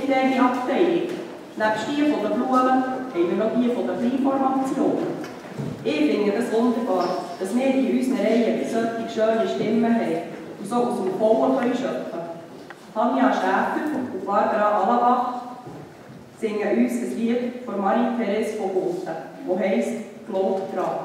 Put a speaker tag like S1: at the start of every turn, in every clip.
S1: interne Abteilung. Nebst die von den Blumen haben wir noch die von der Kleinformation. Ich finde es wunderbar, dass wir in unseren Reihen solche schöne Stimmen haben und so aus dem Vollen schöpfen können. Tanja Schäfer und Barbara Alabach singen uns ein Lied von Marie-Therese von Gulten, das heisst «Glaub dran».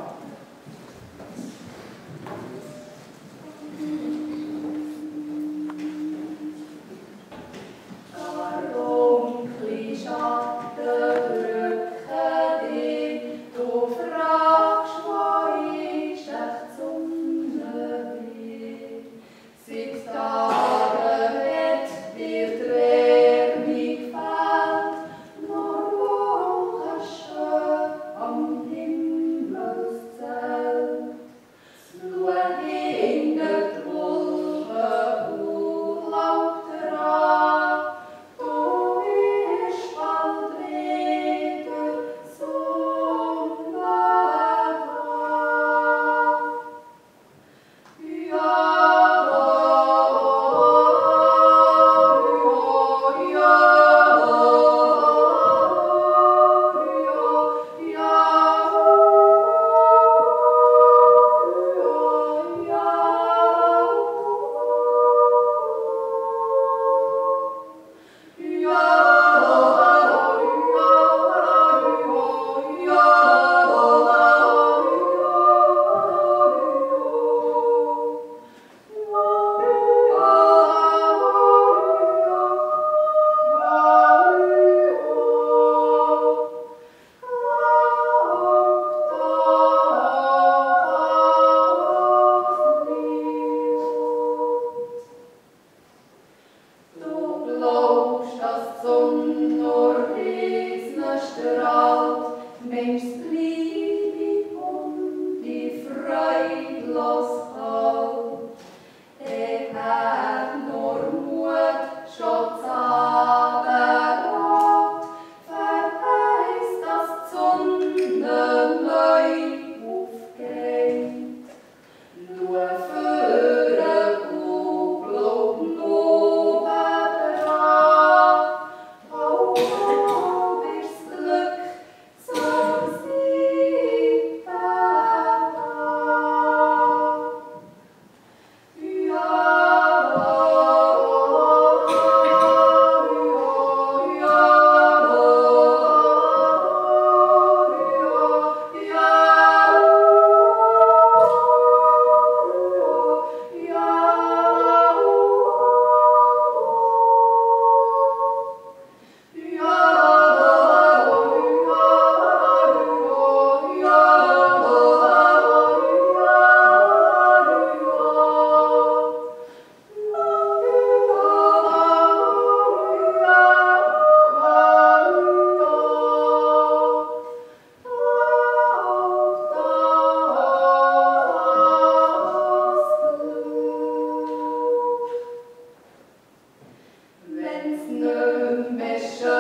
S2: Wenn's nö mehr